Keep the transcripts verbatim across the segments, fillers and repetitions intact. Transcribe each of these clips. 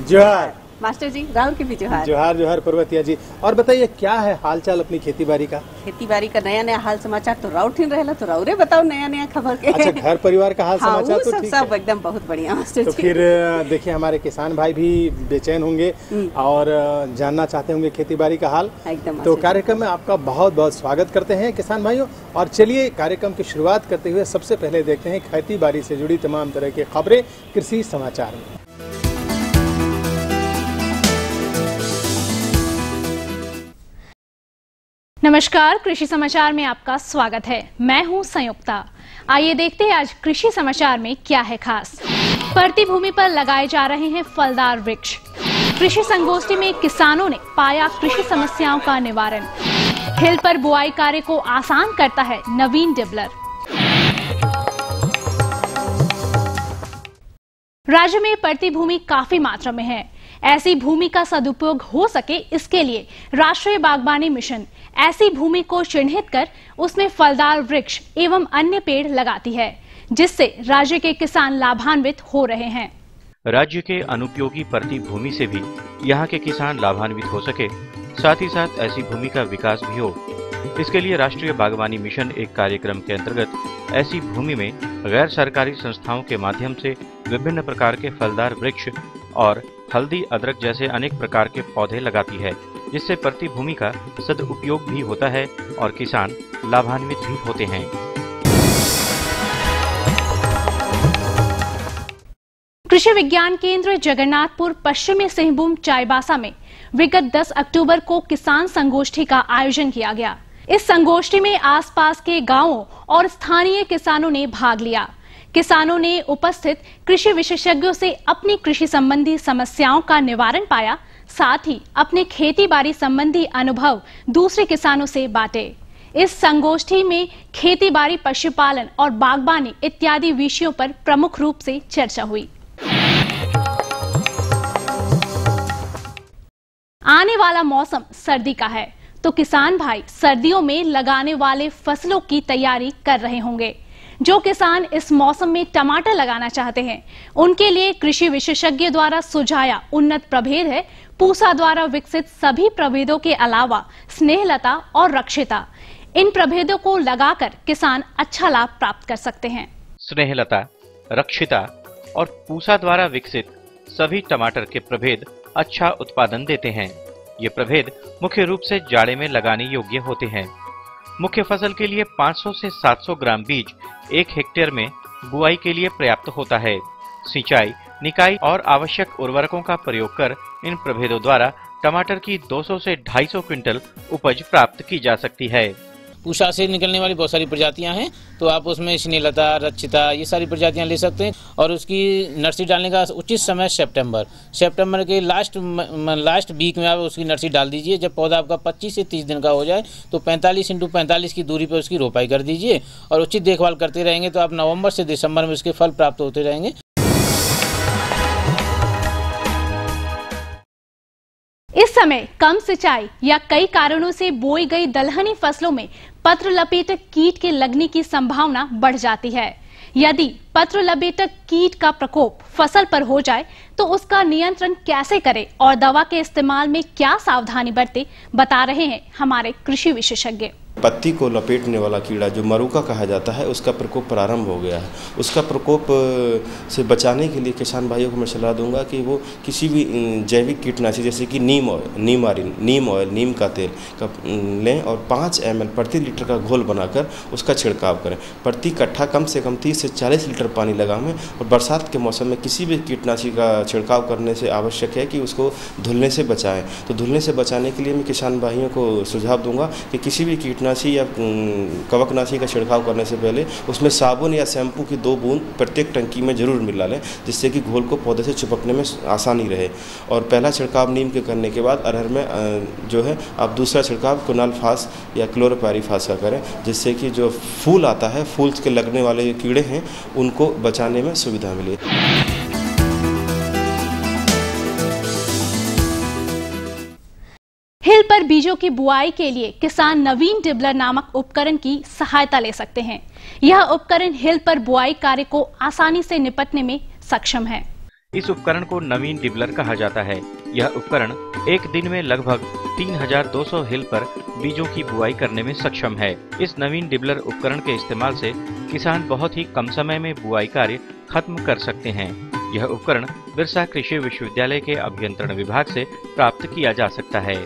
जोहार मास्टर जी, राहुल की भी जोहार। जोहार जोहार पर्वतिया जी। और बताइए क्या है हालचाल अपनी खेती बाड़ी का? खेती बाड़ी का नया नया हाल समाचार तो राउर ठीक रहेला, तो राउरे बताओ नया नया खबर के। अच्छा, घर परिवार का हाल हाँ, समाचार तो सब, ठीक सब है। एकदम बहुत बढ़िया मास्टर तो जी। फिर देखिए हमारे किसान भाई भी बेचैन होंगे और जानना चाहते होंगे खेती बाड़ी का हाल। एकदम तो कार्यक्रम में आपका बहुत बहुत स्वागत करते हैं किसान भाइयों। और चलिए कार्यक्रम की शुरुआत करते हुए सबसे पहले देखते हैं खेती बाड़ी से जुड़ी तमाम तरह की खबरें कृषि समाचार में। नमस्कार, कृषि समाचार में आपका स्वागत है। मैं हूं संयुक्ता। आइए देखते हैं आज कृषि समाचार में क्या है खास। परती भूमि पर लगाए जा रहे हैं फलदार वृक्ष। कृषि संगोष्ठी में किसानों ने पाया कृषि समस्याओं का निवारण। हिल पर बुआई कार्य को आसान करता है नवीन डिबलर। राज्य में परती भूमि काफी मात्रा में है। ऐसी भूमि का सदुपयोग हो सके, इसके लिए राष्ट्रीय बागवानी मिशन ऐसी भूमि को चिन्हित कर उसमें फलदार वृक्ष एवं अन्य पेड़ लगाती है, जिससे राज्य के किसान लाभान्वित हो रहे हैं। राज्य के अनुपयोगी परती भूमि से भी यहाँ के किसान लाभान्वित हो सके, साथ ही साथ ऐसी भूमि का विकास भी हो, इसके लिए राष्ट्रीय बागवानी मिशन एक कार्यक्रम के अंतर्गत ऐसी भूमि में गैर सरकारी संस्थाओं के माध्यम से विभिन्न प्रकार के फलदार वृक्ष और हल्दी, अदरक जैसे अनेक प्रकार के पौधे लगाती है, जिससे परती भूमि का सदुपयोग भी होता है और किसान लाभान्वित भी होते हैं। कृषि विज्ञान केंद्र जगन्नाथपुर पश्चिमी सिंहभूम चाईबासा में विगत दस अक्टूबर को किसान संगोष्ठी का आयोजन किया गया। इस संगोष्ठी में आसपास के गांवों और स्थानीय किसानों ने भाग लिया। किसानों ने उपस्थित कृषि विशेषज्ञों से अपनी कृषि संबंधी समस्याओं का निवारण पाया, साथ ही अपने खेती बाड़ी संबंधी अनुभव दूसरे किसानों से बांटे। इस संगोष्ठी में खेती बाड़ी, पशुपालन और बागबानी इत्यादि विषयों पर प्रमुख रूप से चर्चा हुई। आने वाला मौसम सर्दी का है, तो किसान भाई सर्दियों में लगाने वाले फसलों की तैयारी कर रहे होंगे। जो किसान इस मौसम में टमाटर लगाना चाहते हैं, उनके लिए कृषि विशेषज्ञ द्वारा सुझाया उन्नत प्रभेद है पूसा द्वारा विकसित सभी प्रभेदों के अलावा स्नेहलता और रक्षिता। इन प्रभेदों को लगाकर किसान अच्छा लाभ प्राप्त कर सकते हैं। स्नेहलता, रक्षिता और पूसा द्वारा विकसित सभी टमाटर के प्रभेद अच्छा उत्पादन देते हैं। ये प्रभेद मुख्य रूप से जाड़े में लगाने योग्य होते हैं। मुख्य फसल के लिए पाँच सौ से सात सौ ग्राम बीज एक हेक्टेयर में बुआई के लिए पर्याप्त होता है। सिंचाई, निकाई और आवश्यक उर्वरकों का प्रयोग कर इन प्रभेदों द्वारा टमाटर की दो सौ से ढाई सौ क्विंटल उपज प्राप्त की जा सकती है। पूसा से निकलने वाली बहुत सारी प्रजातियां हैं, तो आप उसमें स्नेहलता, रक्षिता ये सारी प्रजातियां ले सकते हैं। और उसकी नर्सरी डालने का उचित समय सितंबर सितंबर के लास्ट लास्ट वीक में आप उसकी नर्सरी डाल दीजिए। जब पौधा आपका पच्चीस से तीस दिन का हो जाए तो पैंतालीस इंटू पैंतालीस की दूरी पर उसकी रोपाई कर दीजिए और उचित देखभाल करते रहेंगे तो आप नवंबर से दिसंबर में उसके फल प्राप्त होते रहेंगे। इस समय कम सिंचाई या कई कारणों से बोई गई दलहनी फसलों में पत्र लपेटक कीट के लगने की संभावना बढ़ जाती है। यदि पत्र लपेटक कीट का प्रकोप फसल पर हो जाए तो उसका नियंत्रण कैसे करें और दवा के इस्तेमाल में क्या सावधानी बरते, बता रहे हैं हमारे कृषि विशेषज्ञ। पत्ती को लपेटने वाला कीड़ा जो मरुका कहा जाता है, उसका प्रकोप प्रारंभ हो गया है। उसका प्रकोप से बचाने के लिए किसान भाइयों को मैं सलाह दूंगा कि वो किसी भी जैविक कीटनाशी जैसे कि नीम ऑयल, नीम आरिन, नीम ऑयल, नीम का तेल का लें और पाँच एम एल प्रति लीटर का घोल बनाकर उसका छिड़काव करें। प्रति कट्ठा कम से कम तीस से चालीस लीटर पानी लगावें। और बरसात के मौसम में किसी भी कीटनाशी का छिड़काव करने से आवश्यक है कि उसको धुलने से बचाएं। तो धुलने से बचाने के लिए मैं किसान भाइयों को सुझाव दूंगा कि किसी भी कीटनाशी या कवकनाशी का छिड़काव करने से पहले उसमें साबुन या शैम्पू की दो बूंद प्रत्येक टंकी में जरूर मिला लें, जिससे कि घोल को पौधे से चिपकने में आसानी रहे। और पहला छिड़काव नीम के करने के बाद अरहर में जो है आप दूसरा छिड़काव कुनालफास या क्लोरोपायरीफास का करें, जिससे कि जो फूल आता है, फूल के लगने वाले कीड़े हैं, उनको बचाने में सुविधा मिले। हिल पर बीजों की बुआई के लिए किसान नवीन डिबलर नामक उपकरण की सहायता ले सकते हैं। यह उपकरण हिल पर बुआई कार्य को आसानी से निपटने में सक्षम है। इस उपकरण को नवीन डिबलर कहा जाता है। यह उपकरण एक दिन में लगभग तीन हज़ार दो सौ हिल पर बीजों की बुआई करने में सक्षम है। इस नवीन डिबलर उपकरण के इस्तेमाल से किसान बहुत ही कम समय में बुआई कार्य खत्म कर सकते हैं। यह उपकरण बिरसा कृषि विश्वविद्यालय के अभियंत्रण विभाग से प्राप्त किया जा सकता है।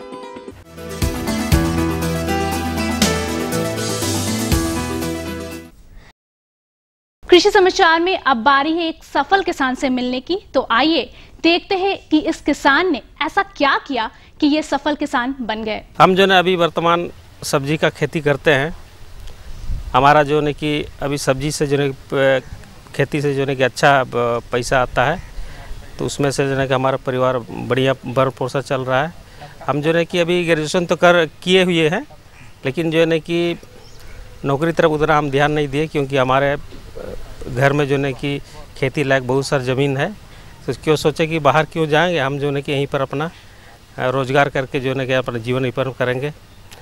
कृषि समाचार में अब बारी है एक सफल किसान से मिलने की, तो आइए देखते हैं कि इस किसान ने ऐसा क्या किया कि ये सफल किसान बन गए। हम जो है अभी वर्तमान सब्जी का खेती करते हैं। हमारा जो है कि अभी सब्जी से जो है खेती से जो है कि अच्छा पैसा आता है, तो उसमें से जो है कि हमारा परिवार बढ़िया भरण पोषण चल रहा है। हम जो है कि अभी ग्रेजुएशन तो कर किए हुए हैं, लेकिन जो है कि नौकरी तरफ उतना हम ध्यान नहीं दिए, क्योंकि हमारे घर में जो है कि खेती लायक बहुत सारी ज़मीन है। तो क्यों सोचे कि बाहर क्यों जाएंगे, हम जो है कि यहीं पर अपना रोजगार करके जो है कि अपना जीवन यापन करेंगे।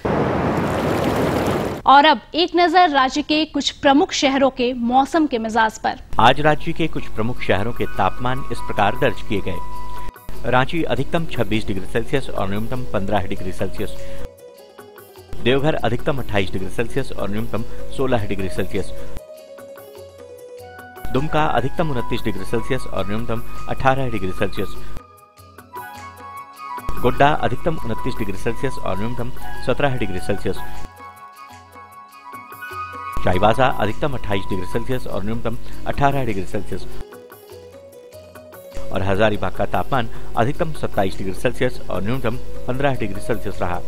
और अब एक नजर राज्य के कुछ प्रमुख शहरों के मौसम के मिजाज पर। आज राज्य के कुछ प्रमुख शहरों के तापमान इस प्रकार दर्ज किए गए। रांची अधिकतम छब्बीस डिग्री सेल्सियस और न्यूनतम पंद्रह डिग्री सेल्सियस। देवघर अधिकतम अट्ठाईस डिग्री सेल्सियस और न्यूनतम सोलह डिग्री सेल्सियस। दुमका अधिकतम उनतीस डिग्री सेल्सियस और न्यूनतम अठारह डिग्री सेल्सियस। गोड्डा अधिकतम उनतीस डिग्री सेल्सियस और न्यूनतम सत्रह डिग्री सेल्सियस। चाईबासा अधिकतम अट्ठाईस डिग्री सेल्सियस और न्यूनतम अठारह डिग्री सेल्सियस। और हजारीबाग का तापमान अधिकतम सत्ताईस डिग्री सेल्सियस और न्यूनतम पंद्रह डिग्री सेल्सियस रहा।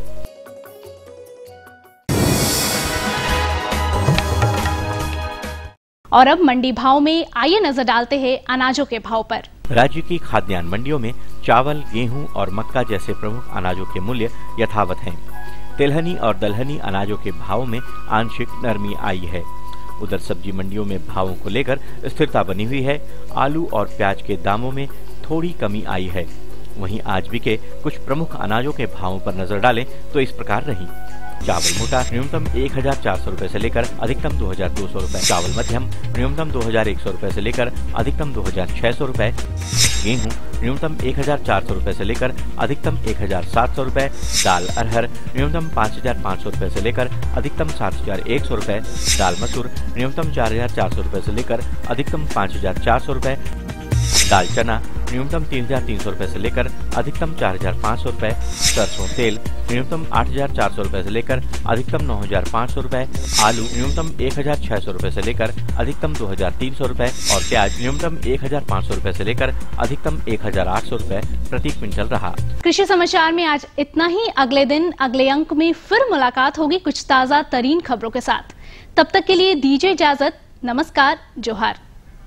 और अब मंडी भाव में आइए नजर डालते हैं अनाजों के भाव पर। राज्य की खाद्यान्न मंडियों में चावल, गेहूं और मक्का जैसे प्रमुख अनाजों के मूल्य यथावत हैं। तिलहनी और दलहनी अनाजों के भावों में आंशिक नरमी आई है। उधर सब्जी मंडियों में भावों को लेकर स्थिरता बनी हुई है। आलू और प्याज के दामों में थोड़ी कमी आई है। वहीं आज भी के कुछ प्रमुख अनाजों के भावों पर नजर डालें तो इस प्रकार रही। चावल मोटा न्यूनतम एक हजार चार सौ रूपए से लेकर अधिकतम दो हजार दो सौ रूपए। चावल मध्यम न्यूनतम दो हजार एक सौ रूपए से लेकर अधिकतम दो हजार छह सौ रूपए। गेहूं न्यूनतम एक हजार चार सौ रूपए से लेकर अधिकतम एक हजार सात सौ रूपए। दाल अरहर न्यूनतम पाँच हजार पाँच सौ रूपए से लेकर अधिकतम सात हजार एक सौ रूपए। दाल मसूर न्यूनतम चार हजार चार सौ रूपए से लेकर अधिकतम पाँच हजार चार सौ रूपए। दाल चना न्यूनतम तीन हजार तीन सौ रूपए से लेकर अधिकतम चार हजार पाँच सौ रूपए। सरसों तेल न्यूनतम आठ हजार चार सौ रूपए से लेकर अधिकतम नौ हजार पाँच सौ रूपए। आलू न्यूनतम एक हजार छह सौ रूपए से लेकर अधिकतम दो हजार तीन सौ रूपए और प्याज न्यूनतम एक हजार पाँच सौ रूपए से लेकर अधिकतम एक हजार आठ सौ रूपए प्रति क्विंटल रहा। कृषि समाचार में आज इतना ही। अगले दिन अगले अंक में फिर मुलाकात होगी कुछ ताजा तरीन खबरों के साथ। तब तक के लिए दीजिए इजाजत। नमस्कार, जोहार।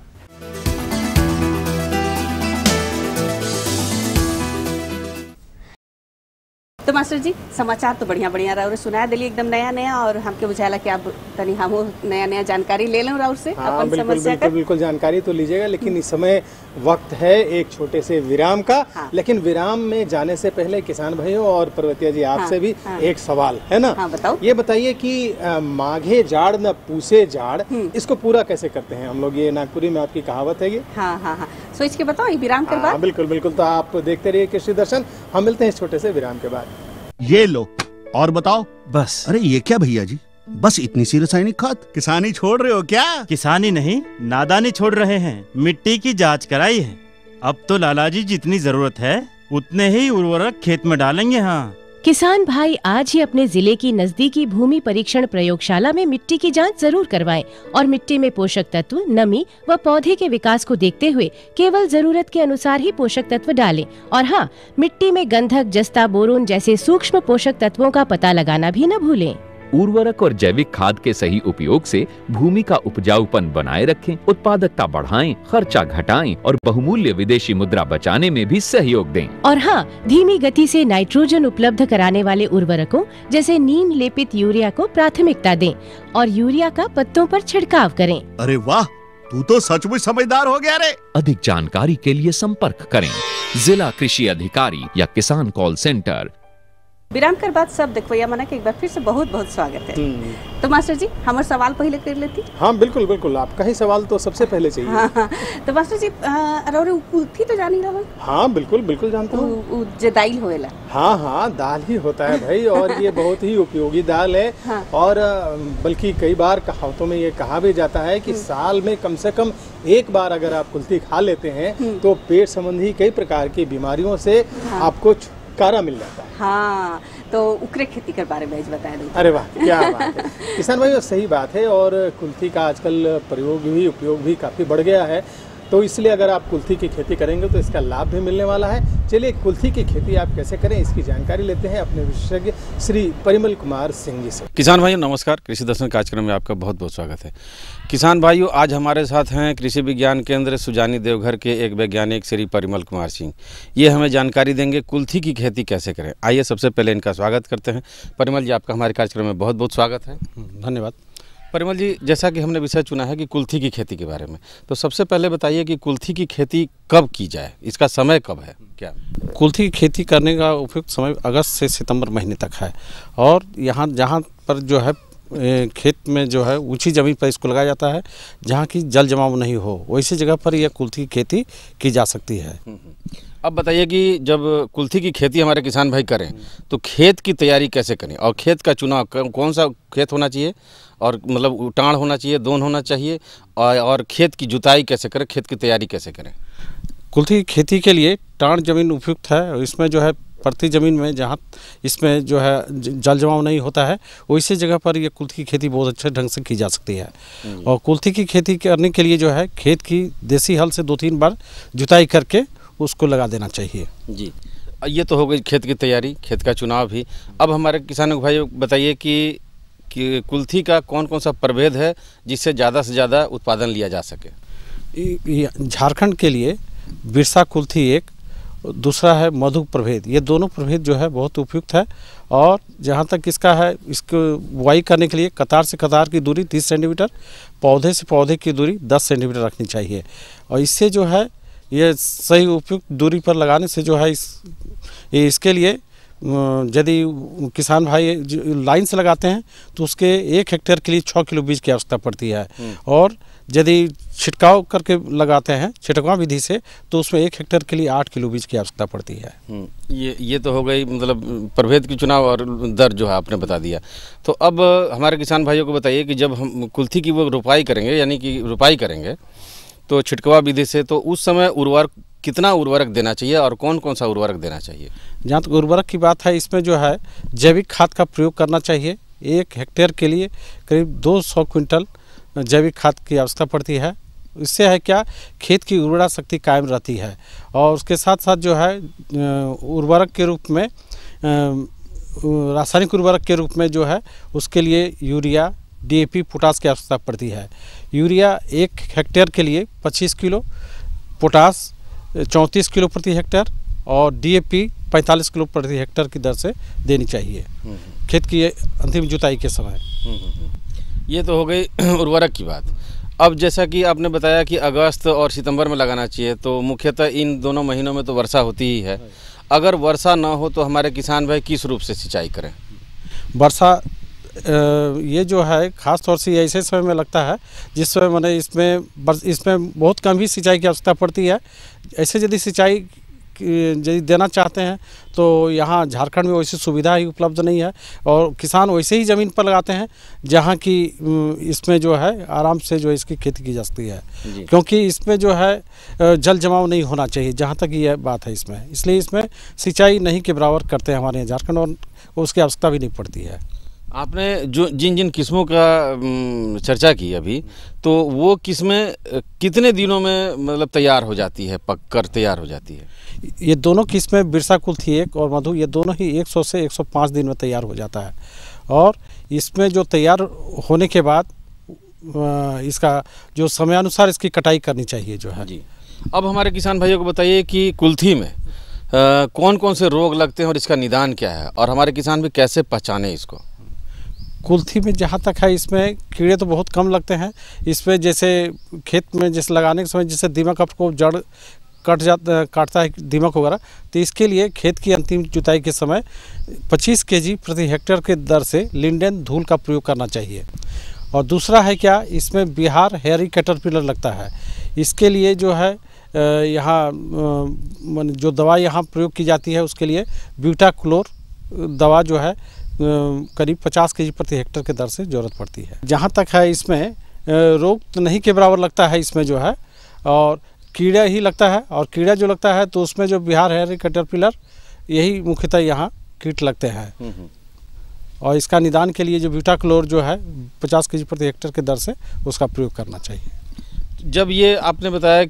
तो मास्टर जी, समाचार तो बढ़िया बढ़िया राउर सुनाया दिली एकदम नया नया, और हमके बुझाला कि आप तनी हम नया नया जानकारी ले लें राउर से। हाँ, अपन बिल्कुल समस्या बिल्कुल का बिल्कुल जानकारी तो लीजिएगा, लेकिन इस समय वक्त है एक छोटे से विराम का। हाँ। लेकिन विराम में जाने से पहले किसान भाइयों और पर्वतिया जी आपसे हाँ, भी हाँ। एक सवाल है ना। हाँ, बताओ। ये बताइए कि आ, माघे जाड़ न पूसे जाड़, इसको पूरा कैसे करते हैं हम लोग? ये नागपुरी में आपकी कहावत है ये। हाँ हाँ हाँ, सोच के बताओ ये विराम के हाँ, बाद। बिल्कुल बिल्कुल। तो आप देखते रहिए कृषि दर्शन। हम मिलते हैं इस छोटे से विराम के बाद। ये लो और बताओ। बस। अरे ये क्या भैया जी, बस इतनी सी रासायनिक खाद? किसानी छोड़ रहे हो क्या? किसानी नहीं, नादानी छोड़ रहे हैं। मिट्टी की जांच कराई है। अब तो लाला जी जितनी जरूरत है उतने ही उर्वरक खेत में डालेंगे। हाँ, किसान भाई आज ही अपने जिले की नजदीकी भूमि परीक्षण प्रयोगशाला में मिट्टी की जांच जरूर करवाएं और मिट्टी में पोषक तत्व, नमी व पौधे के विकास को देखते हुए केवल जरूरत के अनुसार ही पोषक तत्व डालें। और हाँ, मिट्टी में गंधक, जस्ता, बोरोन जैसे सूक्ष्म पोषक तत्वों का पता लगाना भी न भूलें। उर्वरक और जैविक खाद के सही उपयोग से भूमि का उपजाऊपन बनाए रखें, उत्पादकता बढ़ाएं, खर्चा घटाएं और बहुमूल्य विदेशी मुद्रा बचाने में भी सहयोग दें। और हाँ, धीमी गति से नाइट्रोजन उपलब्ध कराने वाले उर्वरकों जैसे नीम लेपित यूरिया को प्राथमिकता दें और यूरिया का पत्तों पर छिड़काव करें। अरे वाह, तू तो सचमुच समझदार हो गया रे। अधिक जानकारी के लिए संपर्क करें जिला कृषि अधिकारी या किसान कॉल सेंटर। विराम कर बाद सब देखवैया मना के एक बार फिर से बहुत बहुत स्वागत है। तो मास्टर जी हमारे सवाल पहले कर लेती। हाँ बिल्कुल बिल्कुल, आपका ही सवाल तो सबसे पहले चाहिए। हाँ, हाँ। तो मास्टर जी अरे कुल्थी तो जानी रहो। हाँ बिल्कुल बिल्कुल जानता हूँ। जे दाल होएला। हाँ हाँ दाल ही होता है भाई, और ये बहुत ही उपयोगी दाल है। हाँ। और बल्कि कई बार कहावतों में ये कहा भी जाता है कि साल में कम से कम एक बार अगर आप कुल्थी खा लेते हैं तो पेट संबंधी कई प्रकार की बीमारियों से हाँ। आपको छुटकारा मिल जाता है। हाँ, तो उकरे खेती के बारे में बता दूं। अरे वाह क्या बात है किसान भाई, सही बात है। और कुल्थी का आजकल प्रयोग भी उपयोग भी काफ़ी बढ़ गया है, तो इसलिए अगर आप कुल्थी की खेती करेंगे तो इसका लाभ भी मिलने वाला है। चलिए कुल्थी की खेती आप कैसे करें इसकी जानकारी लेते हैं अपने विशेषज्ञ श्री परिमल कुमार सिंह जी से। किसान भाइयों नमस्कार, कृषि दर्शन कार्यक्रम में आपका बहुत बहुत स्वागत है। किसान भाइयों आज हमारे साथ हैं कृषि विज्ञान केंद्र सुजानी देवघर के एक वैज्ञानिक श्री परिमल कुमार सिंह। ये हमें जानकारी देंगे कुल्थी की खेती कैसे करें। आइए सबसे पहले इनका स्वागत करते हैं। परिमल जी आपका हमारे कार्यक्रम में बहुत बहुत स्वागत है। धन्यवाद। परिमल जी जैसा कि हमने विषय चुना है कि कुल्थी की खेती के बारे में, तो सबसे पहले बताइए कि कुल्थी की खेती कब की जाए, इसका समय कब है क्या? कुल्थी की खेती करने का उपयुक्त समय अगस्त से सितंबर महीने तक है। और यहाँ जहाँ पर जो है खेत में जो है ऊंची ज़मीन पर इसको लगाया जाता है जहाँ की जल जमाव नहीं हो, वैसी जगह पर यह कुल्थी की खेती की जा सकती है। अब बताइए कि जब कुल्थी की खेती हमारे किसान भाई करें तो खेत की तैयारी कैसे करें, और खेत का चुनाव कौन सा खेत होना चाहिए, और मतलब टाण होना चाहिए, दोन होना चाहिए, और, और खेत की जुताई कैसे करें, खेत की तैयारी कैसे करें? कुल्थी की खेती के लिए टाण जमीन उपयुक्त है। इसमें जो है प्रति ज़मीन में जहाँ इसमें जो है जल जमाव नहीं होता है वैसी जगह पर ये कुल्थी की खेती बहुत अच्छे ढंग से की जा सकती है। और कुल्थी की खेती करने के लिए जो है खेत की देसी हल से दो तीन बार जुताई करके उसको लगा देना चाहिए। जी, ये तो हो गई खेत की तैयारी, खेत का चुनाव भी। अब हमारे किसानों भाई बताइए कि कि कुल्थी का कौन कौन सा प्रभेद है जिससे ज़्यादा से ज़्यादा उत्पादन लिया जा सके? झारखंड के लिए बिरसा कुल्थी एक, दूसरा है मधु प्रभेद। ये दोनों प्रभेद जो है बहुत उपयुक्त है। और जहाँ तक इसका है, इसको बुआई करने के लिए कतार से कतार की दूरी तीस सेंटीमीटर, पौधे से पौधे की दूरी दस सेंटीमीटर रखनी चाहिए। और इससे जो है ये सही उपयुक्त दूरी पर लगाने से जो है इस इसके लिए यदि किसान भाई लाइन से लगाते हैं तो उसके एक हेक्टेयर के लिए छः किलो बीज की आवश्यकता पड़ती है। और यदि छिड़काव करके लगाते हैं छिड़काव विधि से तो उसमें एक हेक्टेयर के लिए आठ किलो बीज की आवश्यकता पड़ती है। ये ये तो हो गई मतलब प्रभेद की चुनाव और दर जो है आपने बता दिया। तो अब हमारे किसान भाइयों को बताइए कि जब हम कुल्थी की वो रोपाई करेंगे यानी कि रोपाई करेंगे तो छिड़काव विधि से, तो उस समय उर्वरक कितना उर्वरक देना चाहिए और कौन कौन सा उर्वरक देना चाहिए? जहाँ तक उर्वरक की बात है, इसमें जो है जैविक खाद का प्रयोग करना चाहिए। एक हेक्टेयर के लिए करीब दो सौ क्विंटल जैविक खाद की आवश्यकता पड़ती है। इससे है क्या, खेत की उर्वरा शक्ति कायम रहती है। और उसके साथ साथ जो है उर्वरक के रूप में, रासायनिक उर्वरक के रूप में जो है उसके लिए urea, D A P, potash की आवश्यकता पड़ती है। यूरिया एक हेक्टेयर के लिए पच्चीस किलो, पोटास चौंतीस किलो प्रति हेक्टेयर और डी ए पी पैंतालीस किलो प्रति हेक्टेयर की दर से देनी चाहिए खेत की अंतिम जुताई के समय। ये तो हो गई उर्वरक की बात। अब जैसा कि आपने बताया कि अगस्त और सितंबर में लगाना चाहिए, तो मुख्यतः इन दोनों महीनों में तो वर्षा होती ही है। अगर वर्षा ना हो तो हमारे किसान भाई किस रूप से सिंचाई करें? वर्षा ये जो है ख़ास तौर से ऐसे समय में लगता है जिस समय मैंने इसमें इसमें बहुत कम ही सिंचाई की आवश्यकता पड़ती है। ऐसे यदि सिंचाई यदि देना चाहते हैं तो यहाँ झारखंड में वैसी सुविधा ही उपलब्ध नहीं है और किसान वैसे ही ज़मीन पर लगाते हैं जहाँ की इसमें जो है आराम से जो इसकी खेती की जा सकती है, क्योंकि इसमें जो है जल जमाव नहीं होना चाहिए जहाँ तक ये बात है इसमें। इसलिए इसमें सिंचाई नहीं के बराबर करते हैं हमारे यहाँ झारखंड और उसकी आवश्यकता भी नहीं पड़ती है। आपने जो जिन जिन किस्मों का चर्चा की अभी, तो वो किस्में कितने दिनों में मतलब तैयार हो जाती है, पक कर तैयार हो जाती है? ये दोनों किस्में बिरसा कुल्थी एक और मधु, ये दोनों ही सौ से एक सौ पाँच दिन में तैयार हो जाता है। और इसमें जो तैयार होने के बाद इसका जो समयानुसार इसकी कटाई करनी चाहिए जो है। जी, अब हमारे किसान भाइयों को बताइए कि कुल्थी में आ, कौन कौन से रोग लगते हैं और इसका निदान क्या है, और हमारे किसान भी कैसे पहचाने इसको? कुल्थी में जहाँ तक है इसमें कीड़े तो बहुत कम लगते हैं। इसमें जैसे खेत में जैसे लगाने के समय जैसे दीमक आपको जड़ कट जाता काटता है दीमक वगैरह, तो इसके लिए खेत की अंतिम जुताई के समय पच्चीस केजी प्रति हेक्टेयर के दर से लिंडेन धूल का प्रयोग करना चाहिए। और दूसरा है क्या, इसमें बिहार हेयरी कैटरपिलर लगता है। इसके लिए जो है यहाँ जो दवा यहाँ प्रयोग की जाती है उसके लिए ब्यूटाक्लोर दवा जो है करीब पचास केजी प्रति हेक्टेयर के दर से ज़रूरत पड़ती है। जहाँ तक है इसमें रोग तो नहीं के बराबर लगता है इसमें जो है, और कीड़ा ही लगता है। और कीड़ा जो लगता है तो उसमें जो बिहार हेयरी कैटरपिलर यही मुख्यतः यहाँ कीट लगते हैं। और इसका निदान के लिए जो ब्यूटाक्लोर जो है पचास केजी प्रति हेक्टेयर के दर से उसका प्रयोग करना चाहिए। जब ये आपने बताया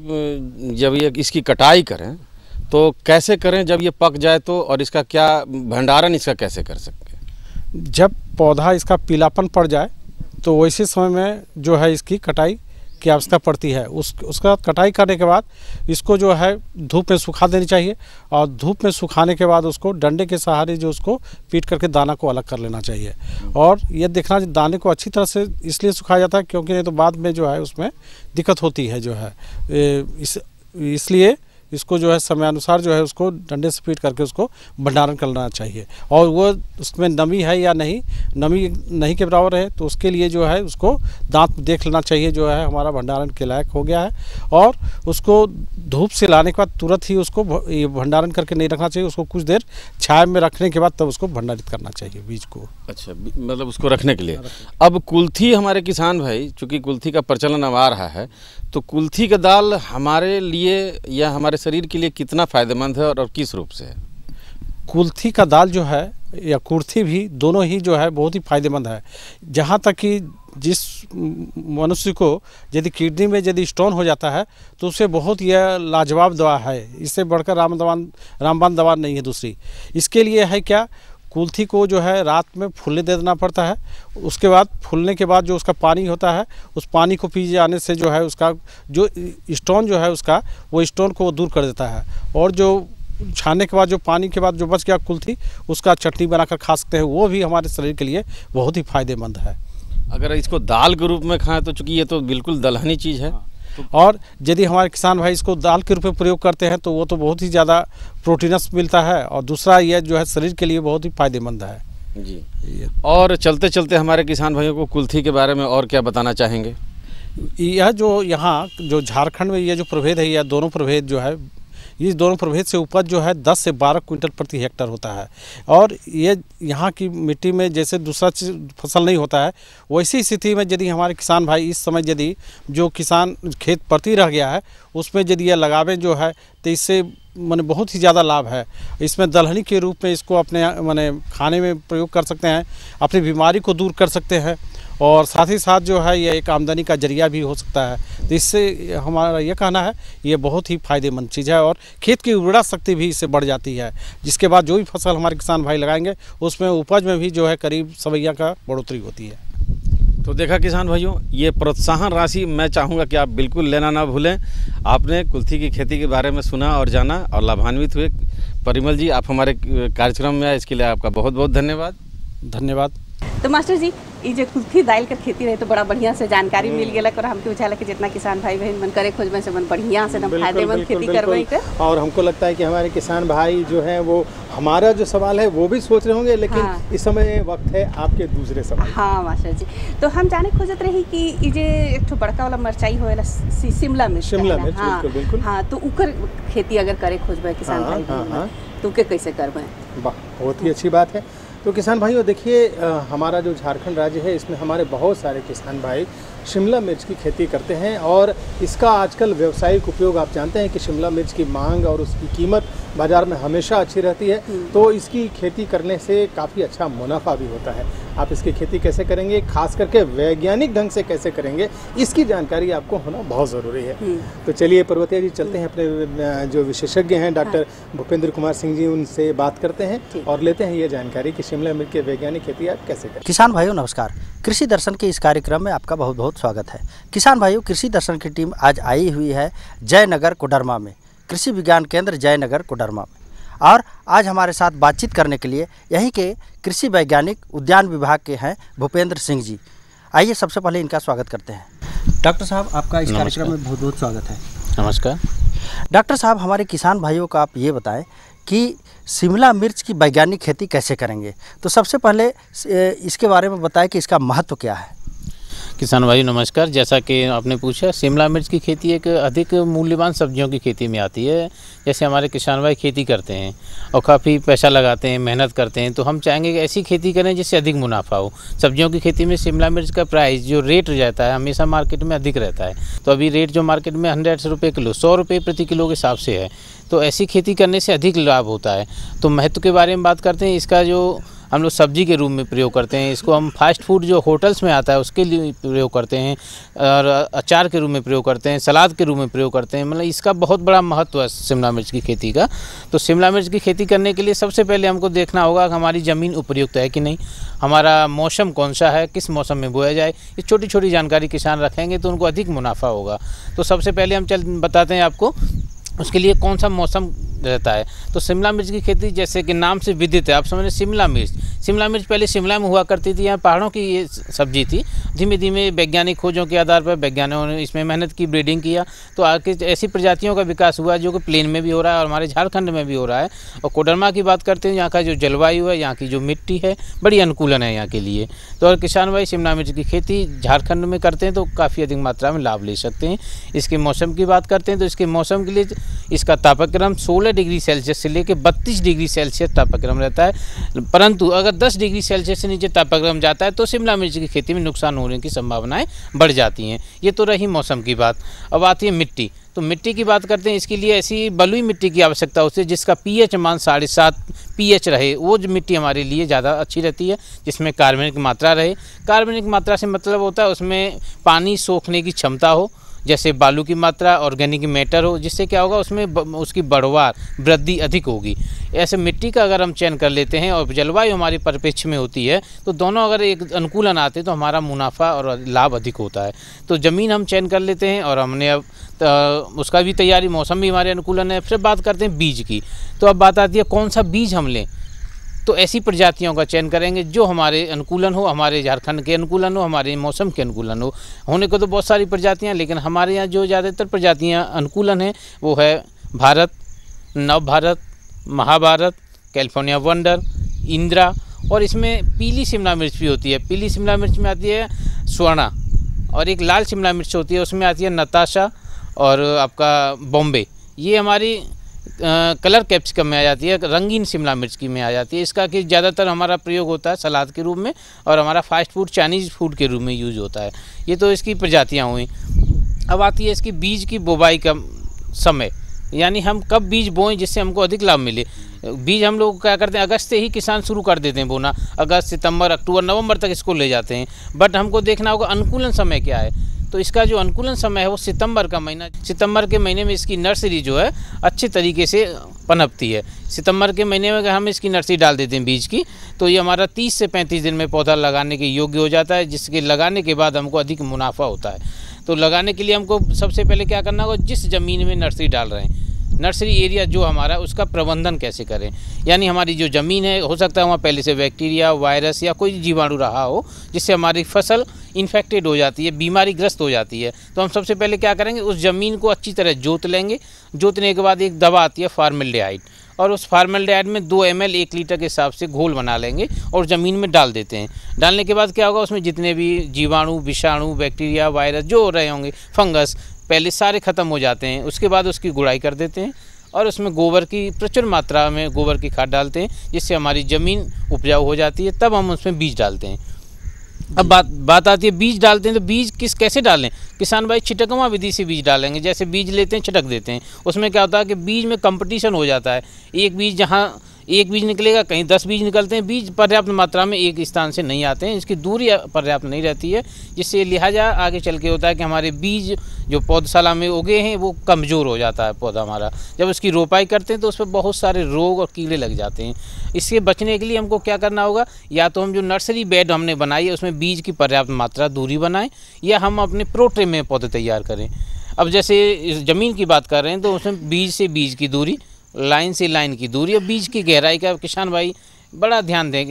कि जब ये इसकी कटाई करें तो कैसे करें जब ये पक जाए तो, और इसका क्या भंडारण इसका कैसे कर सकते हैं? जब पौधा इसका पीलापन पड़ जाए तो वैसे समय में जो है इसकी कटाई की आवश्यकता पड़ती है। उस उसका कटाई करने के बाद इसको जो है धूप में सुखा देनी चाहिए, और धूप में सुखाने के बाद उसको डंडे के सहारे जो उसको पीट करके दाना को अलग कर लेना चाहिए। और ये देखना दाने को अच्छी तरह से इसलिए सुखाया जाता है क्योंकि नहीं तो बाद में जो है उसमें दिक्कत होती है जो है इस इसलिए इसको जो है समयानुसार जो है उसको डंडे से पीट करके उसको भंडारण करना चाहिए। और वो उसमें नमी है या नहीं, नमी नहीं के बराबर है तो उसके लिए जो है उसको दांत देख लेना चाहिए जो है हमारा भंडारण के लायक हो गया है। और उसको धूप से लाने के बाद तुरंत ही उसको भंडारण करके नहीं रखना चाहिए, उसको कुछ देर छाया में रखने के बाद तब उसको भंडारित करना चाहिए बीज को। अच्छा, मतलब उसको रखने के लिए। अब कुल्थी हमारे किसान भाई, चूँकि कुल्थी का प्रचलन अब आ रहा है, तो कुल्थी का दाल हमारे लिए या हमारे शरीर के लिए कितना फ़ायदेमंद है और, और किस रूप से है? कुल्थी का दाल जो है या कुर्थी भी दोनों ही जो है बहुत ही फायदेमंद है। जहाँ तक कि जिस मनुष्य को यदि किडनी में यदि स्टोन हो जाता है तो उसे बहुत यह लाजवाब दवा है, इससे बढ़कर रामबाण रामबाण दवा नहीं है दूसरी। इसके लिए है क्या, कुल्थी को जो है रात में फूलने दे देना पड़ता है। उसके बाद फूलने के बाद जो उसका पानी होता है उस पानी को पी जाने से जो है उसका जो स्टोन जो है उसका वो स्टोन को दूर कर देता है। और जो छानने के बाद जो पानी के बाद जो बच गया कुल्थी उसका चटनी बनाकर खा सकते हैं, वो भी हमारे शरीर के लिए बहुत ही फायदेमंद है। अगर इसको दाल के रूप में खाएं तो चूँकि ये तो बिल्कुल दलहनी चीज़ है। और यदि हमारे किसान भाई इसको दाल के रूप में प्रयोग करते हैं तो वो तो बहुत ही ज़्यादा प्रोटीनस मिलता है, और दूसरा यह जो है शरीर के लिए बहुत ही फायदेमंद है जी। और चलते चलते हमारे किसान भाइयों को कुल्थी के बारे में और क्या बताना चाहेंगे? यह जो यहाँ जो झारखंड में ये जो प्रभेद है, यह दोनों प्रभेद जो है इस दोनों प्रभेद से उपज जो है दस से बारह क्विंटल प्रति हेक्टेयर होता है। और ये यहाँ की मिट्टी में जैसे दूसरा फसल नहीं होता है वैसी स्थिति में यदि हमारे किसान भाई इस समय यदि जो किसान खेत परती रह गया है उसमें यदि यह लगावे जो है तो इससे माने बहुत ही ज़्यादा लाभ है। इसमें दलहनी के रूप में इसको अपने माने खाने में प्रयोग कर सकते हैं, अपनी बीमारी को दूर कर सकते हैं, और साथ ही साथ जो है ये एक आमदनी का जरिया भी हो सकता है। तो इससे हमारा ये कहना है ये बहुत ही फायदेमंद चीज़ है, और खेत की उर्वरा शक्ति भी इससे बढ़ जाती है, जिसके बाद जो भी फसल हमारे किसान भाई लगाएंगे उसमें उपज में भी जो है करीब सवैया का बढ़ोतरी होती है। तो देखा किसान भाइयों, ये प्रोत्साहन राशि मैं चाहूँगा कि आप बिल्कुल लेना ना भूलें। आपने कुल्थी की खेती के बारे में सुना और जाना और लाभान्वित हुए। परिमल जी, आप हमारे कार्यक्रम में आए, इसके लिए आपका बहुत बहुत धन्यवाद। धन्यवाद। तो मास्टर जी, ये जो कुल्थी दाल का खेती रहे तो बड़ा बढ़िया से जानकारी मिल गया, और हमके बुझाला कि जितना किसान भाई बहन मन करे खोजबे से मन बढ़िया से एकदम फायदेमंद खेती करबे के। और हमको लगता है कि हमारे किसान भाई जो हैं वो हमारा जो सवाल है वो भी सोच रहे होंगे, लेकिन हाँ। इस समय वक्त है आपके दूसरे सवाल। हाँ मास्टर जी, तो हम जाने खोजत रही कि ये जो एक बड़का वाला मरचाई होएला शिमला मिर्च, शिमला मिर्च हाँ, बिल्कुल बिल्कुल हाँ, तो उकर खेती अगर करे खोजबे किसान भाई बहन तो के कैसे करबे? वाह, बहुत ही अच्छी बात है। तो किसान भाइयों देखिए, हमारा जो झारखंड राज्य है इसमें हमारे बहुत सारे किसान भाई शिमला मिर्च की खेती करते हैं, और इसका आजकल व्यावसायिक उपयोग आप जानते हैं कि शिमला मिर्च की मांग और उसकी कीमत बाज़ार में हमेशा अच्छी रहती है। तो इसकी खेती करने से काफ़ी अच्छा मुनाफा भी होता है। आप इसकी खेती कैसे करेंगे, खास करके वैज्ञानिक ढंग से कैसे करेंगे, इसकी जानकारी आपको होना बहुत ज़रूरी है। तो चलिए पर्वतिया जी, चलते हैं अपने जो विशेषज्ञ हैं डॉक्टर भूपेंद्र कुमार सिंह जी, उनसे बात करते हैं और लेते हैं ये जानकारी कि शिमला मिर्च की वैज्ञानिक खेती आप कैसे करें। किसान भाइयों नमस्कार, कृषि दर्शन के इस कार्यक्रम में आपका बहुत बहुत स्वागत है। किसान भाइयों, कृषि दर्शन की टीम आज आई हुई है जयनगर कोडरमा में, कृषि विज्ञान केंद्र जयनगर कोडरमा में, और आज हमारे साथ बातचीत करने के लिए यहीं के कृषि वैज्ञानिक उद्यान विभाग के हैं भूपेंद्र सिंह जी। आइए सबसे पहले इनका स्वागत करते हैं। डॉक्टर साहब, आपका इस कार्यक्रम में बहुत बहुत स्वागत है। नमस्कार। डॉक्टर साहब, हमारे किसान भाइयों को आप ये बताएं कि शिमला मिर्च की वैज्ञानिक खेती कैसे करेंगे। तो सबसे पहले इसके बारे में बताएं कि इसका महत्व क्या है। किसान भाई नमस्कार। जैसा कि आपने पूछा, शिमला मिर्च की खेती एक अधिक मूल्यवान सब्जियों की खेती में आती है। जैसे हमारे किसान भाई खेती करते हैं और काफ़ी पैसा लगाते हैं, मेहनत करते हैं, तो हम चाहेंगे कि ऐसी खेती करें जिससे अधिक मुनाफा हो। सब्जियों की खेती में शिमला मिर्च का प्राइस जो रेट रहता है हमेशा मार्केट में अधिक रहता है। तो अभी रेट जो मार्केट में हंड्रेड रुपये किलो, सौ रुपये प्रति किलो के हिसाब से है। तो ऐसी खेती करने से अधिक लाभ होता है। तो महत्व के बारे में बात करते हैं। इसका जो हम लोग सब्जी के रूप में प्रयोग करते हैं, इसको हम फास्ट फूड जो होटल्स में आता है उसके लिए प्रयोग करते हैं, और अचार के रूप में प्रयोग करते हैं, सलाद के रूप में प्रयोग करते हैं। मतलब इसका बहुत बड़ा महत्व है शिमला मिर्च की खेती का। तो शिमला मिर्च की खेती करने के लिए सबसे पहले हमको देखना होगा कि हमारी ज़मीन उपयुक्त है कि नहीं, हमारा मौसम कौन सा है, किस मौसम में बोया जाए। ये छोटी छोटी जानकारी किसान रखेंगे तो उनको अधिक मुनाफा होगा। तो सबसे पहले हम चल बताते हैं आपको उसके लिए कौन सा मौसम रहता है। तो शिमला मिर्च की खेती जैसे कि नाम से विदित है, आप समझ रहे शिमला मिर्च। शिमला मिर्च पहले शिमला में हुआ करती थी, यहाँ पहाड़ों की ये सब्जी थी। धीमे धीमे वैज्ञानिक खोजों के आधार पर वैज्ञानिकों ने इसमें मेहनत की, ब्रीडिंग किया, तो आगे ऐसी प्रजातियों का विकास हुआ जो कि प्लेन में भी हो रहा है और हमारे झारखंड में भी हो रहा है। और कोडरमा की बात करते हैं, यहाँ का जो जलवायु है, यहाँ की जो मिट्टी है, बड़ी अनुकूलन है यहाँ के लिए। तो अगर किसान भाई शिमला मिर्च की खेती झारखंड में करते हैं तो काफ़ी अधिक मात्रा में लाभ ले सकते हैं। इसके मौसम की बात करते हैं तो इसके मौसम के लिए इसका तापक्रम सोलह डिग्री सेल्सियस से लेकर बत्तीस डिग्री सेल्सियस तापक्रम रहता है। परंतु अगर दस डिग्री सेल्सियस से नीचे तापक्रम जाता है तो शिमला मिर्च की खेती में नुकसान होने की संभावनाएं बढ़ जाती हैं। ये तो रही मौसम की बात। अब आती है मिट्टी। तो मिट्टी की बात करते हैं, इसके लिए ऐसी बलुई मिट्टी की आवश्यकता होती है जिसका पीएच मान साढ़े सात पीएच रहे। वो जो मिट्टी हमारे लिए ज़्यादा अच्छी रहती है, जिसमें कार्बनिक मात्रा रहे। कार्बनिक मात्रा से मतलब होता है उसमें पानी सोखने की क्षमता हो, जैसे बालू की मात्रा, ऑर्गेनिक मैटर हो, जिससे क्या होगा उसमें ब, उसकी बढ़वार वृद्धि अधिक होगी। ऐसे मिट्टी का अगर हम चयन कर लेते हैं और जलवायु हमारी परिप्रेक्ष्य में होती है तो दोनों अगर एक अनुकूलन आते हैं तो हमारा मुनाफा और लाभ अधिक होता है। तो ज़मीन हम चयन कर लेते हैं और हमने अब उसका भी तैयारी, मौसम भी हमारे अनुकूलन है। फिर बात करते हैं बीज की। तो अब बात आती है कौन सा बीज हम लें। तो ऐसी प्रजातियों का चयन करेंगे जो हमारे अनुकूलन हो, हमारे झारखंड के अनुकूलन हो, हमारे मौसम के अनुकूलन हो। होने को तो बहुत सारी प्रजातियां, लेकिन हमारे यहाँ जो ज़्यादातर प्रजातियां अनुकूलन हैं वो है भारत, नव भारत, महाभारत, कैलिफोर्निया वंडर, इंदिरा, और इसमें पीली शिमला मिर्च भी होती है। पीली शिमला मिर्च में आती है स्वर्णा, और एक लाल शिमला मिर्च होती है उसमें आती है नताशा और आपका बॉम्बे। ये हमारी आ, कलर कैप्सिकम में आ जाती है, रंगीन शिमला मिर्च की में आ जाती है। इसका कि ज़्यादातर हमारा प्रयोग होता है सलाद के रूप में और हमारा फास्ट फूड, चाइनीज़ फूड के रूप में यूज होता है। ये तो इसकी प्रजातियाँ हुई। अब आती है इसकी बीज की बुवाई का समय, यानी हम कब बीज बोएं जिससे हमको अधिक लाभ मिले। बीज हम लोग क्या करते हैं, अगस्त से ही किसान शुरू कर देते हैं बोना। अगस्त, सितंबर, अक्टूबर, नवंबर तक इसको ले जाते हैं। बट हमको देखना होगा अनुकूलन समय क्या है। तो इसका जो अनुकूलन समय है वो सितंबर का महीना। सितंबर के महीने में इसकी नर्सरी जो है अच्छे तरीके से पनपती है। सितंबर के महीने में अगर हम इसकी नर्सरी डाल देते हैं बीज की, तो ये हमारा तीस से पैंतीस दिन में पौधा लगाने के योग्य हो जाता है, जिसके लगाने के बाद हमको अधिक मुनाफा होता है। तो लगाने के लिए हमको सबसे पहले क्या करना होगा, जिस ज़मीन में नर्सरी डाल रहे हैं, नर्सरी एरिया जो हमारा, उसका प्रबंधन कैसे करें। यानी हमारी जो ज़मीन है, हो सकता है वहाँ पहले से बैक्टीरिया, वायरस या कोई जीवाणु रहा हो जिससे हमारी फसल इन्फेक्टेड हो जाती है, बीमारी ग्रस्त हो जाती है। तो हम सबसे पहले क्या करेंगे, उस ज़मीन को अच्छी तरह जोत लेंगे। जोतने के बाद एक दवा आती है फार्मेल्डिहाइड, और उस फार्मेल्डिहाइड में दो एम एल एक लीटर के हिसाब से घोल बना लेंगे और ज़मीन में डाल देते हैं। डालने के बाद क्या होगा, उसमें जितने भी जीवाणु, विषाणु, बैक्टीरिया, वायरस जो हो रहे होंगे, फंगस, पहले सारे ख़त्म हो जाते हैं। उसके बाद उसकी गुड़ाई कर देते हैं और उसमें गोबर की प्रचुर मात्रा में गोबर की खाद डालते हैं, जिससे हमारी ज़मीन उपजाऊ हो जाती है। तब हम उसमें बीज डालते हैं। अब बात बात आती है बीज डालते हैं तो बीज किस कैसे डालें। किसान भाई छिटकवा विधि से बीज डालेंगे। जैसे बीज लेते हैं, छिटक देते हैं। उसमें क्या होता है कि बीज में कंपटीशन हो जाता है। एक बीज जहाँ एक बीज निकलेगा, कहीं दस बीज निकलते हैं। बीज पर्याप्त मात्रा में एक स्थान से नहीं आते हैं, इसकी दूरी पर्याप्त नहीं रहती है, जिससे लिहाजा आगे चल के होता है कि हमारे बीज जो पौधशाला में उगे हैं वो कमज़ोर हो जाता है पौधा हमारा। जब उसकी रोपाई करते हैं तो उस पर बहुत सारे रोग और कीड़े लग जाते हैं। इससे बचने के लिए हमको क्या करना होगा, या तो हम जो नर्सरी बेड हमने बनाई है उसमें बीज की पर्याप्त मात्रा दूरी बनाएं, या हम अपने प्रोट्रे में पौधे तैयार करें। अब जैसे इस ज़मीन की बात कर रहे हैं तो उसमें बीज से बीज की दूरी, लाइन से लाइन की दूरी और बीज की गहराई का किसान भाई बड़ा ध्यान देंगे।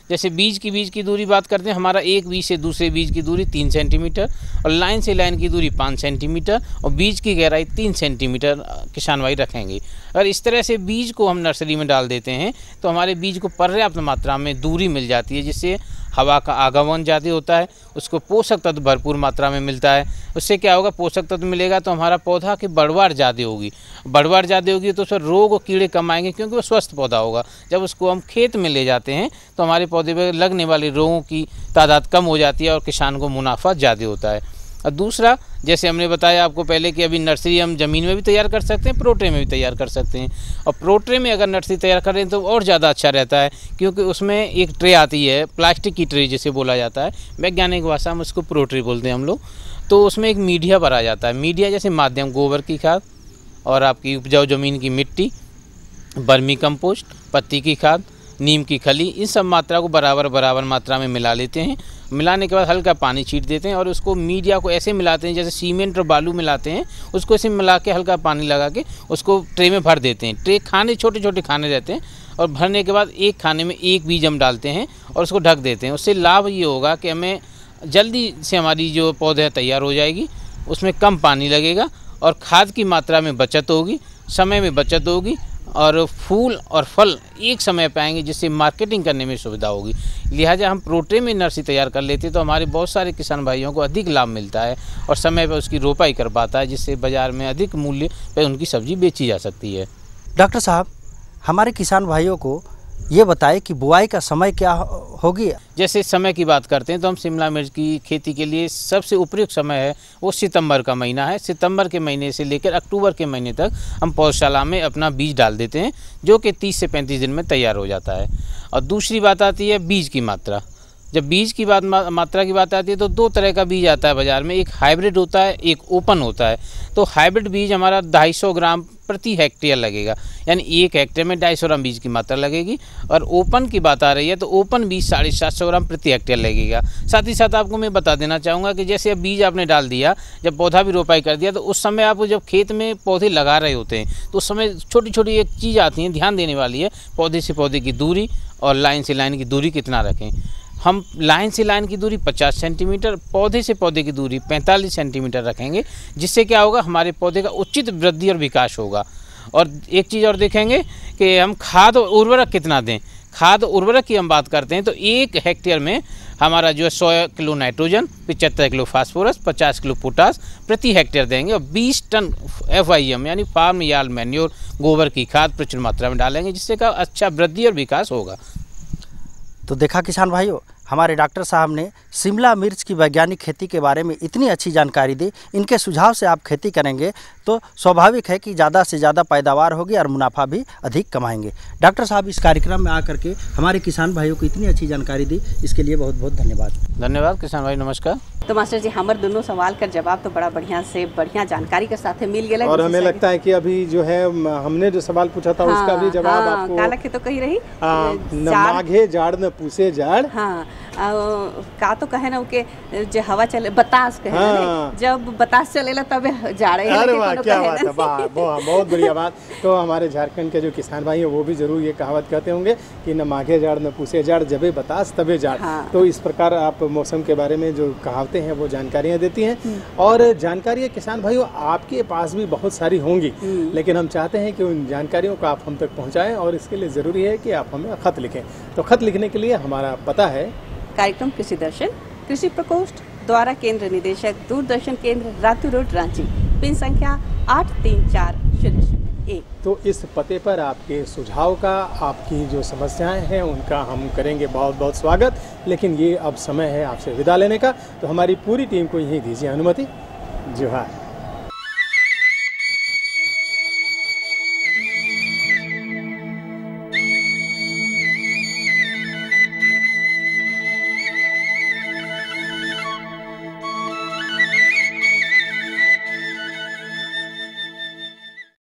जैसे बीज की बीज की दूरी बात करते हैं, हमारा एक बीज से दूसरे बीज की दूरी तीन सेंटीमीटर और लाइन से लाइन की दूरी पाँच सेंटीमीटर और बीज की गहराई तीन सेंटीमीटर किसान भाई रखेंगे। अगर इस तरह से बीज को हम नर्सरी में डाल देते हैं तो हमारे बीज को पर्याप्त मात्रा में दूरी मिल जाती है, जिससे हवा का आगमन ज़्यादा होता है, उसको पोषक तत्व भरपूर मात्रा में मिलता है। उससे क्या होगा, पोषक तत्व मिलेगा तो हमारा पौधा की बढ़वार ज़्यादा होगी, बढ़वार ज़्यादा होगी तो उसमें रोग और कीड़े कम आएंगे, क्योंकि वो स्वस्थ पौधा होगा। जब उसको हम खेत में ले जाते हैं तो हमारे पौधे पर लगने वाले रोगों की तादाद कम हो जाती है और किसान को मुनाफा ज़्यादा होता है। और दूसरा, जैसे हमने बताया आपको पहले कि अभी नर्सरी हम ज़मीन में भी तैयार कर सकते हैं, प्रोट्रे में भी तैयार कर सकते हैं। और प्रोट्रे में अगर नर्सरी तैयार करें तो और ज़्यादा अच्छा रहता है, क्योंकि उसमें एक ट्रे आती है, प्लास्टिक की ट्रे जिसे बोला जाता है, वैज्ञानिक भाषा में उसको प्रोट्रे बोलते हैं हम लोग। तो उसमें एक मीडिया भरा जाता है, मीडिया जैसे माध्यम गोबर की खाद और आपकी उपजाऊ ज़मीन की मिट्टी, बर्मी कंपोस्ट, पत्ती की खाद, नीम की खली, इन सब मात्रा को बराबर बराबर मात्रा में मिला लेते हैं। मिलाने के बाद हल्का पानी छीट देते हैं और उसको मीडिया को ऐसे मिलाते हैं जैसे सीमेंट और बालू मिलाते हैं, उसको ऐसे मिला के हल्का पानी लगा के उसको ट्रे में भर देते हैं। ट्रे खाने छोटे छोटे खाने रहते हैं और भरने के बाद एक खाने में एक बीज हम डालते हैं और उसको ढक देते हैं। उससे लाभ ये होगा कि हमें जल्दी से हमारी जो पौधे तैयार हो जाएगी, उसमें कम पानी लगेगा और खाद की मात्रा में बचत होगी, समय में बचत होगी और फूल और फल एक समय पाएंगे, जिससे मार्केटिंग करने में सुविधा होगी। लिहाजा हम प्रोट्रे में नर्सरी तैयार कर लेते हैं तो हमारे बहुत सारे किसान भाइयों को अधिक लाभ मिलता है और समय पर उसकी रोपाई कर पाता है, जिससे बाज़ार में अधिक मूल्य पर उनकी सब्जी बेची जा सकती है। डॉक्टर साहब, हमारे किसान भाइयों को ये बताएं कि बुआई का समय क्या होगी। जैसे समय की बात करते हैं तो हम शिमला मिर्च की खेती के लिए सबसे उपयुक्त समय है वो सितंबर का महीना है। सितंबर के महीने से लेकर अक्टूबर के महीने तक हम पौधशाला में अपना बीज डाल देते हैं, जो कि तीस से पैंतीस दिन में तैयार हो जाता है। और दूसरी बात आती है बीज की मात्रा। जब बीज की बात मात्रा की बात आती है तो दो तरह का बीज आता है बाज़ार में, एक हाइब्रिड होता है, एक ओपन होता है। तो हाइब्रिड बीज हमारा ढाई सौ ग्राम प्रति हेक्टेयर लगेगा, यानी एक हेक्टेयर में ढाई सौ ग्राम बीज की मात्रा लगेगी। और ओपन की बात आ रही है तो ओपन बीज साढ़े सात सौ ग्राम प्रति हेक्टेयर लगेगा। साथ ही साथ आपको मैं बता देना चाहूँगा कि जैसे अब बीज आपने डाल दिया, जब पौधा भी रोपाई कर दिया, तो उस समय आप जब खेत में पौधे लगा रहे होते हैं तो उस समय छोटी छोटी एक चीज़ आती है ध्यान देने वाली है, पौधे से पौधे की दूरी और लाइन से लाइन की दूरी कितना रखें। हम लाइन से लाइन की दूरी पचास सेंटीमीटर, पौधे से पौधे की दूरी पैंतालीस सेंटीमीटर रखेंगे, जिससे क्या होगा, हमारे पौधे का उचित वृद्धि और विकास होगा। और एक चीज़ और देखेंगे कि हम खाद और उर्वरक कितना दें। खाद और उर्वरक की हम बात करते हैं तो एक हेक्टेयर में हमारा जो है सौ किलो नाइट्रोजन, पचहत्तर किलो फास्फोरस, पचास किलो पोटास प्रति हेक्टेयर देंगे और बीस टन एफ आई एम यानी फार्म यार्ड मैन्योर गोबर की खाद प्रचुर मात्रा में डालेंगे, जिससे का अच्छा वृद्धि और विकास होगा। तो देखा किसान भाइयों, हमारे डॉक्टर साहब ने शिमला मिर्च की वैज्ञानिक खेती के बारे में इतनी अच्छी जानकारी दी। इनके सुझाव से आप खेती करेंगे तो स्वाभाविक है कि ज़्यादा से ज़्यादा पैदावार होगी और मुनाफा भी अधिक कमाएंगे। डॉक्टर साहब इस कार्यक्रम में आकर के हमारे किसान भाइयों को इतनी अच्छी जानकारी दी, इसके लिए बहुत बहुत धन्यवाद। धन्यवाद किसान भाई, नमस्कार। तो मास्टर जी, हमारे दोनों सवाल का जवाब तो बड़ा बढ़िया से बढ़िया जानकारी के साथ मिल गया और हमें लगता है कि अभी जो है हमने जो सवाल पूछा था हाँ, उसका भी जवाब हाँ, आपको काला के तो कही रही न माघे जाड़ न पूसे जाड़। हाँ, का तो कहे ना के जो हवा चले बतास कहे हाँ। ना, जब बतास चलेला तब जाड़े। अरे वाह, क्या बात है, वाह, बहुत बढ़िया बात। तो हमारे झारखंड के जो किसान भाई हैं वो भी जरूर ये कहावत कहते होंगे कि न माघे जाड़ न पूसे जाड़, जबे बतास तबे जाड़। हाँ। तो इस प्रकार आप मौसम के बारे में जो कहावतें हैं वो जानकारियाँ देती हैं और जानकारियाँ किसान भाइयों आपके पास भी बहुत सारी होंगी, लेकिन हम चाहते हैं कि उन जानकारियों को आप हम तक पहुँचाएँ और इसके लिए ज़रूरी है कि आप हमें खत लिखें। तो खत लिखने के लिए हमारा पता है कार्यक्रम कृषि दर्शन, कृषि प्रकोष्ठ, द्वारा केंद्र निदेशक, दूरदर्शन केंद्र, रातू रोड, रांची, पिन संख्या आठ तीन चार शून्य शून्य एक। तो इस पते पर आपके सुझाव का, आपकी जो समस्याएं हैं उनका हम करेंगे बहुत बहुत स्वागत। लेकिन ये अब समय है आपसे विदा लेने का, तो हमारी पूरी टीम को यहीं दीजिए अनुमति। जोहार।